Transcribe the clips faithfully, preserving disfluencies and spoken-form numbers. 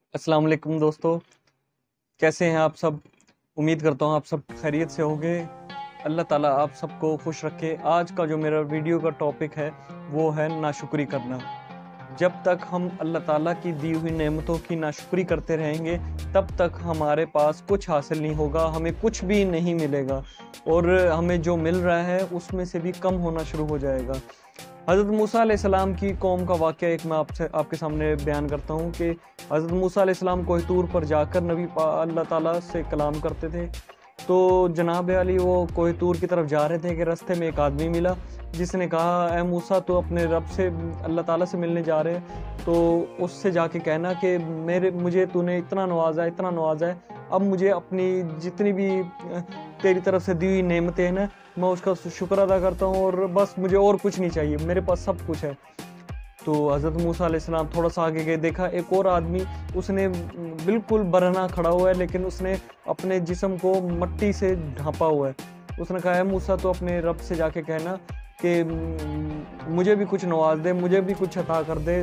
अस्सलाम वालेकुम दोस्तों, कैसे हैं आप सब। उम्मीद करता हूँ आप सब खैरियत से होंगे। अल्लाह ताला आप सबको खुश रखे। आज का जो मेरा वीडियो का टॉपिक है वो है नाशुक्री करना। जब तक हम अल्लाह ताला की दी हुई नेमतों की नाशुक्री करते रहेंगे तब तक हमारे पास कुछ हासिल नहीं होगा, हमें कुछ भी नहीं मिलेगा और हमें जो मिल रहा है उसमें से भी कम होना शुरू हो जाएगा। हज़रत मूसा अलैहिस्सलाम की कौम का वाक़या एक मैं आपसे आपके सामने बयान करता हूँ कि हज़रत मूसा अलैहिस्सलाम कोह तूर पर जाकर नबी अल्लाह ताला से कलाम करते थे। तो जनाब अली वो कोह तूर की तरफ जा रहे थे कि रास्ते में एक आदमी मिला जिसने कहा, ए मूसा तो अपने रब से अल्लाह ताला से मिलने जा रहे हैं, तो उससे जाके कहना कि मेरे मुझे तूने इतना नवाजा है इतना नवाजा है, अब मुझे अपनी जितनी भी तेरी तरफ से दी हुई नेमतें हैं ना, मैं उसका शुक्र अदा करता हूँ और बस मुझे और कुछ नहीं चाहिए, मेरे पास सब कुछ है। तो हज़रत मूसा अलैहिस्सलाम थोड़ा सा आगे गए, देखा एक और आदमी, उसने बिल्कुल बरहना खड़ा हुआ है लेकिन उसने अपने जिस्म को मट्टी से ढांपा हुआ है। उसने कहा, है मूसा तो अपने रब से जाके कहना कि मुझे भी कुछ नवाज दे, मुझे भी कुछ अता कर दे,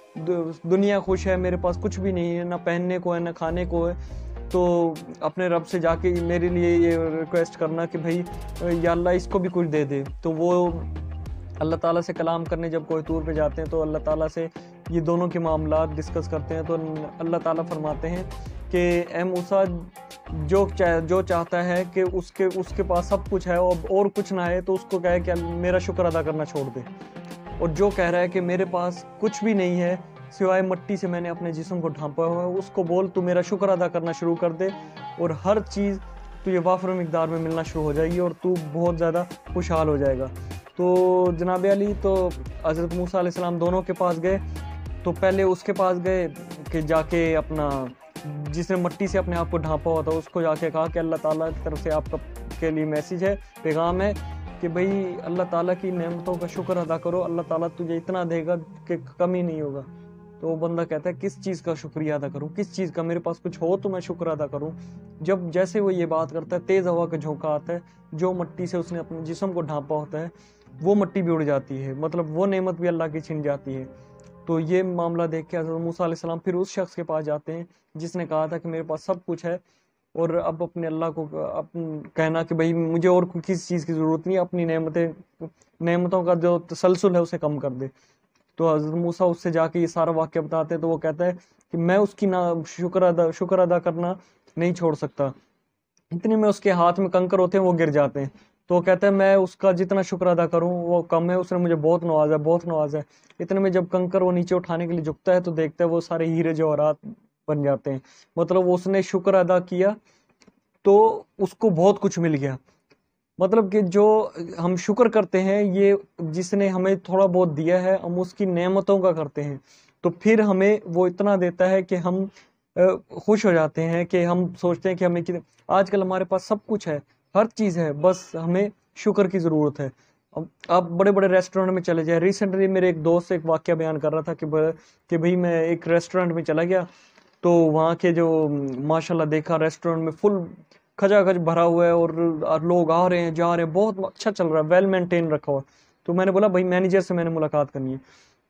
दुनिया खुश है, मेरे पास कुछ भी नहीं है, ना पहनने को है ना खाने को है, तो अपने रब से जाके मेरे लिए ये रिक्वेस्ट करना कि भाई या अल्लाह इसको भी कुछ दे दे। तो वो अल्लाह ताला से कलाम करने जब कोह तूर पे जाते हैं तो अल्लाह ताला से ये दोनों के मामलात डिस्कस करते हैं। तो अल्लाह ताला फरमाते हैं कि ए मूसा, जो चाह जो चाहता है कि उसके उसके पास सब कुछ है और और कुछ ना है तो उसको कहे कि मेरा शुक्र अदा करना छोड़ दे, और जो कह रहा है कि मेरे पास कुछ भी नहीं है सिवाय मट्टी से मैंने अपने जिस्म को ढांपा हुआ है, उसको बोल तू मेरा शुक्र अदा करना शुरू कर दे और हर चीज़ तुझे वाफर मिकदार में मिलना शुरू हो जाएगी और तू बहुत ज़्यादा खुशहाल हो जाएगा। तो जनाब अली तो हज़रत मूसा अलैहिस्सलाम दोनों के पास गए। तो पहले उसके पास गए कि जाके अपना जिसने मट्टी से अपने आप को ढांपा हुआ था उसको जाके कहा कि अल्लाह ताला की तरफ से आपका के लिए मैसेज है, पैगाम है कि भाई अल्लाह ताला की नेमतों का शुक्र अदा करो, अल्लाह ताला तुझे इतना देगा कि कमी नहीं होगा। तो वो बंदा कहता है किस चीज़ का शुक्रिया अदा करूं, किस चीज़ का, मेरे पास कुछ हो तो मैं शुक्र अदा करूं। जब जैसे वो ये बात करता है तेज़ हवा का झोंका आता है, जो मट्टी से उसने अपने जिस्म को ढांपा होता है वो मट्टी भी उड़ जाती है, मतलब वो नेमत भी अल्लाह की छिन जाती है। तो ये मामला देख के हज़रत मूसा अलैहिस्सलाम फिर उस शख्स के पास जाते हैं जिसने कहा था कि मेरे पास सब कुछ है और अब अपने अल्लाह को अपन कहना कि भाई मुझे और किसी चीज़ की ज़रूरत नहीं, अपनी नेमतें नेमतों का जो तसलसल है उसे कम कर दे। तो हज़रत मूसा उससे जाके ये सारा वाक़या बताते हैं तो वो कहता है कि मैं उसकी ना शुक्र अदा शुक्र अदा करना नहीं छोड़ सकता। इतने में उसके हाथ में कंकर होते हैं, वो गिर जाते हैं। तो वो कहता है मैं उसका जितना शुक्र अदा करूं वो कम है, उसने मुझे बहुत नवाजा बहुत नवाजा है। इतने में जब कंकर वो नीचे उठाने के लिए झुकता है तो देखता है वो सारे हीरे जवाहरात बन जाते हैं। मतलब उसने शुक्र अदा किया तो उसको बहुत कुछ मिल गया। मतलब कि जो हम शुक्र करते हैं ये जिसने हमें थोड़ा बहुत दिया है हम उसकी नेमतों का करते हैं तो फिर हमें वो इतना देता है कि हम खुश हो जाते हैं कि हम सोचते हैं कि हमें कि आजकल हमारे पास सब कुछ है, हर चीज़ है, बस हमें शुक्र की ज़रूरत है। अब आप बड़े बड़े रेस्टोरेंट में चले जाए। रिसेंटली मेरे एक दोस्त एक वाक़या बयान कर रहा था कि कि भाई मैं एक रेस्टोरेंट में चला गया तो वहाँ के जो माशाल्लाह देखा रेस्टोरेंट में फुल खचाखच भरा हुआ है और लोग आ रहे हैं जा रहे हैं, बहुत अच्छा चल रहा है, वेल मेंटेन रखा हुआ। तो मैंने बोला भाई मैनेजर से मैंने मुलाकात करनी है।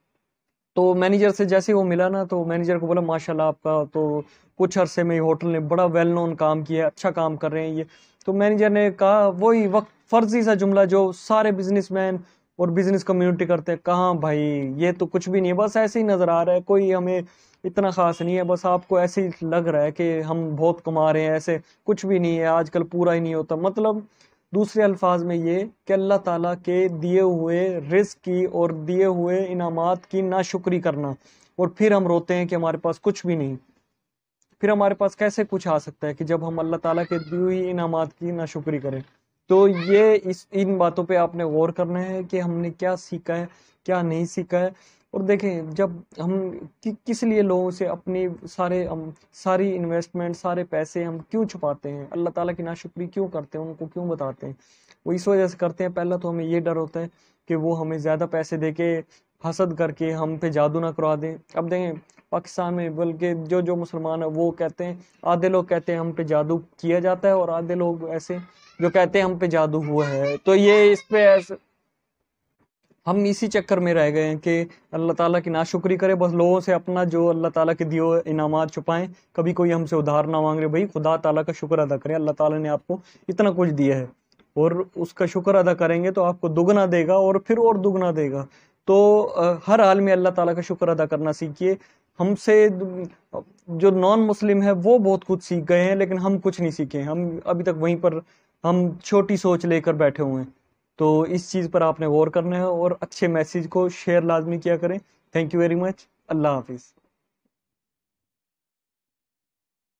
तो मैनेजर से जैसे वो मिला ना तो मैनेजर को बोला माशाल्लाह आपका तो कुछ अरसे में होटल ने बड़ा वेल नोन काम किया है, अच्छा काम कर रहे हैं ये। तो मैनेजर ने कहा वही वक्त फर्जी सा जुमला जो सारे बिजनेसमैन और बिजनेस कम्युनिटी करते हैं, कहाँ भाई ये तो कुछ भी नहीं है, बस ऐसे ही नजर आ रहा है, कोई हमें इतना खास नहीं है, बस आपको ऐसे ही लग रहा है कि हम बहुत कमा रहे हैं, ऐसे कुछ भी नहीं है, आजकल पूरा ही नहीं होता। मतलब दूसरे अल्फाज में ये कि अल्लाह ताला के दिए हुए रिज़्क़ की और दिए हुए इनामात की नाशुक्री करना, और फिर हम रोते हैं कि हमारे पास कुछ भी नहीं। फिर हमारे पास कैसे कुछ आ सकता है कि जब हम अल्लाह ताला के दी हुई इनामात की नाशुक्री करें। तो ये इस इन बातों पे आपने गौर करना है कि हमने क्या सीखा है क्या नहीं सीखा है। और देखें जब हम कि, किस लिए लोगों से अपनी सारे हम सारी इन्वेस्टमेंट सारे पैसे हम क्यों छुपाते हैं, अल्लाह ताला की नाशुक्री क्यों करते हैं, उनको क्यों बताते हैं? वो इस वजह से करते हैं, पहला तो हमें ये डर होता है कि वो हमें ज़्यादा पैसे दे के हसद करके हम पे जादू ना करवा दें। अब देखें पाकिस्तान में बल्कि जो जो मुसलमान है वो कहते हैं, आधे लोग कहते हैं हम पे जादू किया जाता है और आधे लोग ऐसे जो कहते हैं हम पे जादू हुआ है। तो ये इस पे ऐसे ہم اسی چکر میں رہ گئے ہیں کہ اللہ تعالیٰ کی ناشکری کرے، بس لوگوں سے اپنا جو اللہ تعالیٰ کے دیے ہوئے انعامات چھپائیں، کبھی کوئی ہم سے ادھار نہ مانگ رہے، بھائی خدا تعالیٰ کا شکر ادا کریں، اللہ تعالیٰ نے آپ کو اتنا کچھ دیا ہے اور اس کا شکر ادا کریں گے تو آپ کو دگنا دے گا اور پھر اور دگنا دے گا۔ تو ہر حال میں اللہ تعالیٰ کا شکر ادا کرنا سیکھیے۔ ہم سے جو نان مسلم ہے وہ بہت کچھ سیکھ گئے ہیں، لیکن ہم کچھ نہیں سیکھے، ہم ابھی تک وہیں پر ہم چھوٹی سوچ لے کر بیٹھے ہوئے ہیں۔ تو اس چیز پر آپ نے غور کرنا ہے اور اچھے میسیج کو شیئر لازمی کیا کریں۔ تھینک یو ویری مچ، اللہ حافظ۔